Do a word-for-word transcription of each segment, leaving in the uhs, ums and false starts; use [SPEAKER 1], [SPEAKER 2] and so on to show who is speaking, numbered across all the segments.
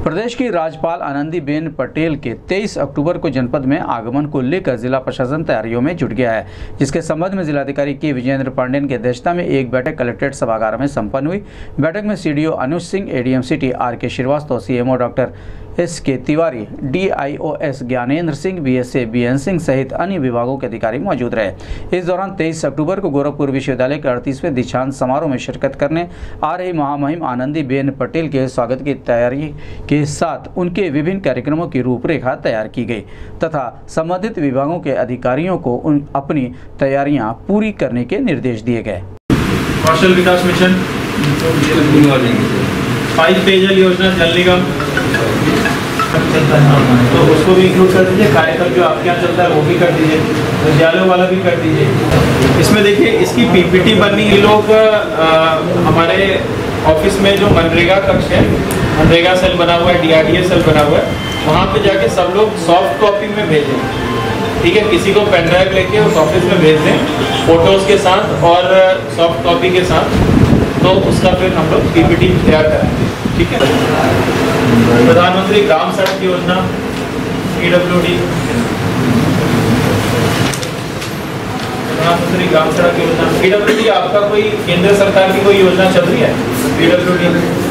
[SPEAKER 1] प्रदेश की राज्यपाल आनंदीबेन पटेल के तेईस अक्टूबर को जनपद में आगमन को लेकर जिला प्रशासन तैयारियों में जुट गया है, जिसके संबंध में जिलाधिकारी के विजेंद्र पांडेन की अध्यक्षता में एक बैठक कलेक्ट्रेट सभागार में संपन्न हुई। बैठक में CDO Anuj Singh, ADM city R K Srivastava, CMO doctor S K Tiwari, DIOS Gyanendra Singh, BSA B N Singh सहित अन्य विभागों के अधिकारी मौजूद रहे। इस दौरान तेईस अक्टूबर को गोरखपुर विश्वविद्यालय के अड़तीसवें दीक्षांत समारोह में शिरकत करने आ रही महामहिम आनंदीबेन पटेल के स्वागत की तैयारी के साथ उनके विभिन्न कार्यक्रमों की रूपरेखा तैयार की गई तथा संबंधित विभागों के अधिकारियों को उन अपनी तैयारियां पूरी करने के निर्देश दिए गए।
[SPEAKER 2] कौशल विकास मिशन, पाइप पेयजल योजना, जल निगम चलता है तो उसको भी इंक्लूड कर दीजिए। कार्यक्रम जो आपके यहाँ चलता है वो भी कर दीजिए, विद्यालयों वाला भी कर दीजिए। इसमें देखिए इसकी पीपीटी बननी, ये लोग आ, हमारे ऑफिस में जो मनरेगा कक्ष है, मनरेगा सेल बना हुआ है, डीआरडीए सेल बना हुआ है, वहाँ पे जाके सब लोग सॉफ्ट कॉपी में भेजें। ठीक है, किसी को पेन ड्राइव लेके उस ऑफिस में भेज दें फोटोज़ के साथ और सॉफ्ट कॉपी के साथ, तो उसका फिर हम लोग पीपीटी तैयार कराएंगे। ठीक है। प्रधानमंत्री ग्राम सड़क योजना, पीडब्ल्यूडी, प्रधानमंत्री ग्राम सड़क योजना, पीडब्ल्यूडी आपका कोई केंद्र सरकार की कोई योजना चल रही है? पीडब्ल्यूडी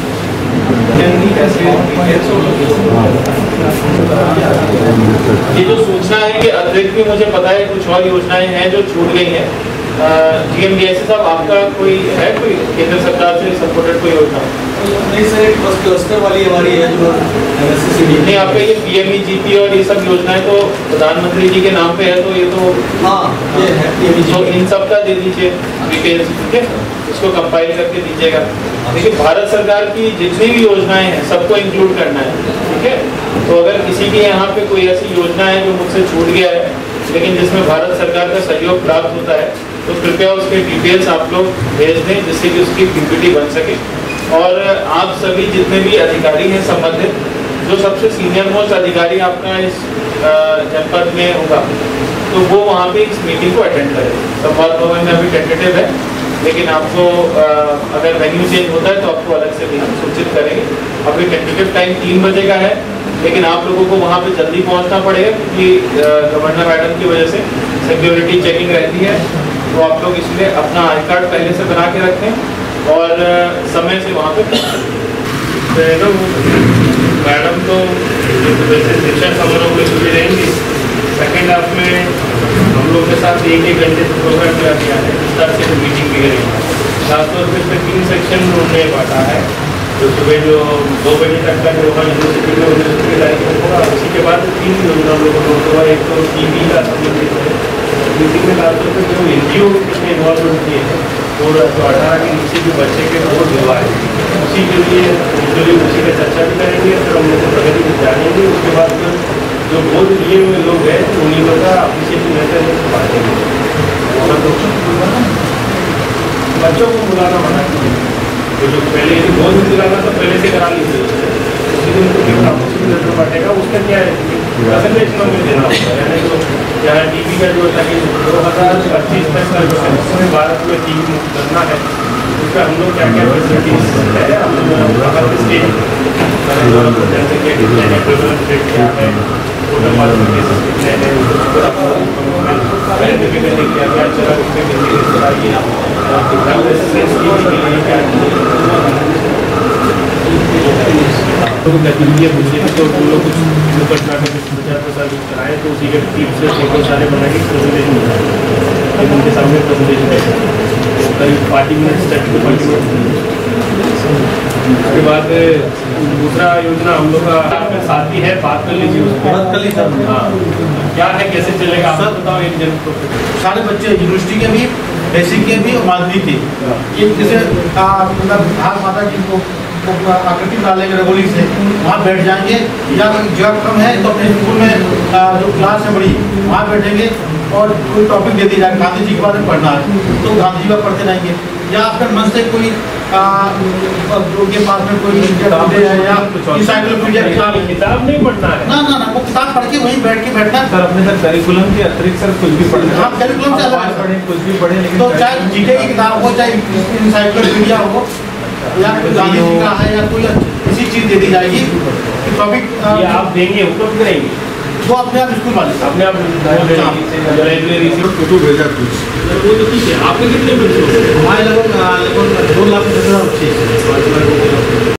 [SPEAKER 2] ये जो सूचना है कि अतिरिक्त भी मुझे पता है कुछ और योजनाएं हैं जो छूट गई हैं। जीएमडीएस साहब, आपका कोई है कोई केंद्र सरकार से सपोर्टेड कोई योजना?
[SPEAKER 3] नहीं सर, एक बस क्लस्टर वाली हमारी है जो
[SPEAKER 2] नहीं, आपका ये पीएमईजीपी और ये सब योजनाएं तो प्रधानमंत्री जी के नाम पे है, तो ये तो
[SPEAKER 3] हाँ ये है,
[SPEAKER 2] तो इन सब का दे दीजिए डिटेल्स। ठीक है, इसको कंपाइल करके दीजिएगा। देखिए भारत सरकार की जितनी भी योजनाएं हैं सबको इंक्लूड करना है। ठीक है, तो अगर किसी के यहाँ पे कोई ऐसी योजना है जो मुझसे छूट गया है लेकिन जिसमें भारत सरकार का सहयोग प्राप्त होता है, तो कृपया उसके डिटेल्स आप लोग भेज दें जिससे कि उसकी पीपीटी बन सके। और आप सभी जितने भी अधिकारी हैं संबंधित, जो सबसे सीनियर मोस्ट अधिकारी आपका इस जनपद में होगा, तो वो वहाँ पे इस मीटिंग को अटेंड करें। संवाद भवन में अभी टेंटेटिव है, लेकिन आपको अगर वेन्यू चेंज होता है तो आपको अलग से भी हम सूचित करेंगे। अभी टेंटेटिव टाइम तीन बजे का है, लेकिन आप लोगों को वहाँ पे जल्दी पहुँचना पड़ेगा क्योंकि गवर्नर मैडम की वजह से सिक्योरिटी चेकिंग रहती है। तो आप लोग इसलिए अपना आई कार्ड पहले से बना के रखें और समय से वहाँ पे मैडम तो वैसे शिक्षण समारोह में जुड़ी रहेंगी। सेकेंड हाफ में हम लोग के साथ एक एक घंटे से प्रोग्राम किया गया है, इस तरह से मीटिंग भी करेंगे। खासतौर पर इसमें तीन सेक्शन उन्होंने बांटा है, जो सुबह जो दो बजे तक का जो वहाँ यूनिवर्सिटी में यूनिवर्सिटी कार्यक्रम होगा, उसी के बाद तीन योजना हम लोगों को होगा। एक तो टीवी का संबंधित है, मीटिंग में खासतौर पर जो एनजीओ कितने इन्वॉल्वमेंट किए हैं और जो अठारह के नीचे जो बच्चे के वोट हुआ है उसी के लिए जो उसी पर चर्चा भी करेंगे, फिर हम लोग प्रगति भी जानेंगे। उसके बाद फिर जो वोट लिए हुए लोग हैं उन्हीं लोग का अप्रिशिएशन लेकर बांटेंगे। बच्चों को बुलाना मना कीजिए, तो जो पहले वोट दिलाना तो पहले से करा लीजिए, उसी दिन तो फिर अप्रिशिएशन लेकर बांटेगा। उसका क्या है परसेंटेज में देना होगा, यानी तो यहाँ टीवी का जो है दो हज़ार पच्चीस तक का जो है पूरे भारत में टीवी मुक्त करना है, उसका हम लोग क्या क्या फैसिलिटीज है, हम लोग बाहर स्टेट जैसे कि क्या है, वोटर पासपोर्ट केसेस कितने हैं, क्या क्या चला उसमें गतिविधियाँ पूछेंगे तो वो लोग कुछ दुर्घटना का कुछ प्रचार प्रसार कुछ कराएँ तो उसी के टीम से फोटो सारे बना के प्रेजेंटेशन बनाएंगे, उनके सामने प्रेजेंटेशन देंगे करीब पार्टी मिनट्स तक तो पार्टी मिनट्स। उसके बाद दूसरा योजना हम लोग का आपके साथी है, बात कर लीजिए उसको, बात कर लीजिए। हाँ, क्या है कैसे चलेगा आप बताओ। एक जन
[SPEAKER 3] सारे बच्चे यूनिवर्सिटी के भी, बेसिक के भी और माध्यमिक के, ये जैसे मतलब भाग माता जी को आकृति डालेंगे रंगोली से, वहाँ बैठ जाएंगे, या जगह कम है तो अपने स्कूल में जो क्लास है बड़ी वहाँ बैठेंगे और कोई टॉपिक दे दिया जाए गांधी जी के बारे में पढ़ना है तो गांधी जी का पढ़ते रहेंगे, या आपके मन से कोई के पास में कोई या इंसाइक्लोपीडिया
[SPEAKER 2] किताब नहीं पढ़ना है
[SPEAKER 3] ना ना ना वो किताब पढ़ के वहीं बैठ के बैठना है।
[SPEAKER 4] सर अपने सर करिकुलम के अतिरिक्त सर कुछ भी पढ़ना,
[SPEAKER 3] हाँ करिकुलम से अलग
[SPEAKER 4] पढ़े कुछ भी पढ़े, लेकिन
[SPEAKER 3] तो चाहे जीके की किताब हो चाहे इंसाइक्लोपीडिया हो या कोई गांधी जी का है या कोई किसी चीज़ दे दी जाएगी टॉपिक
[SPEAKER 2] ये आप देंगे उपलब्ध करेंगे
[SPEAKER 3] वो अपने आप स्कूल वाले
[SPEAKER 2] अपने आप लाइब्रेरी से
[SPEAKER 5] फोटो भेजा कुछ
[SPEAKER 2] वो तो ठीक है। आपके कितने बच्चे हो?
[SPEAKER 3] हमारे लगभग लगभग दो लाख दस हजार बच्चे हैं।